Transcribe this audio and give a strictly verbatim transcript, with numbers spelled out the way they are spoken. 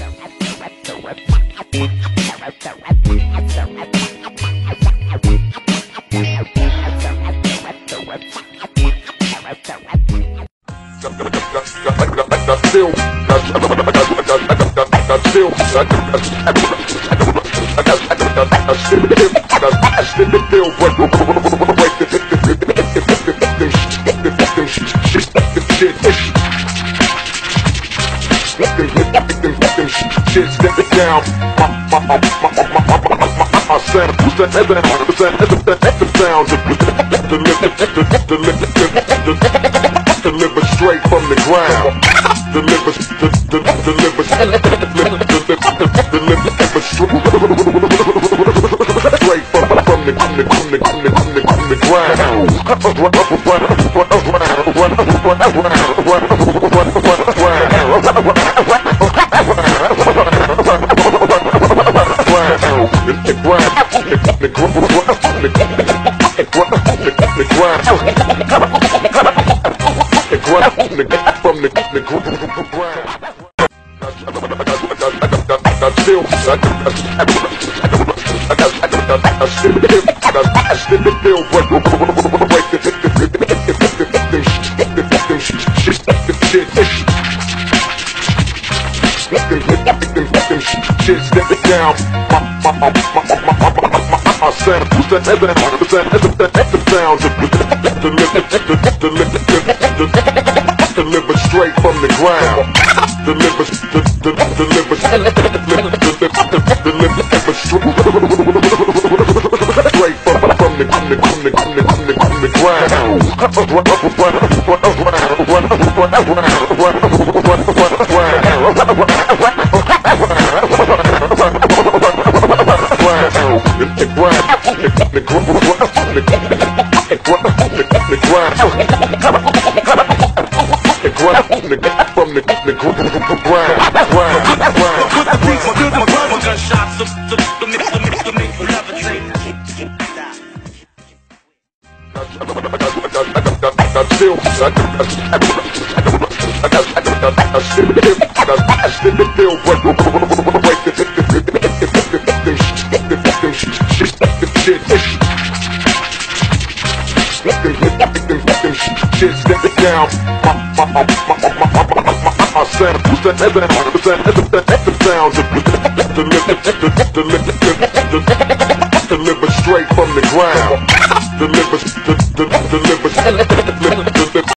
Deliver straight from the ground. Deliver, deliver, deliver, deliver straight from from the from the from the from the from the from the ground. From the the ground. I still, I still, I still feel what shit step it down. I said, the sound deliver straight from the ground. Deliver, deliver, deliver straight from from the from the from the from the from the from the ground. From the the ground. Gunshots to mix the mix the mix levitate. I still, I still feel what shit step it down. I said, the sound deliver straight from the ground. Deliver, deliver, deliver.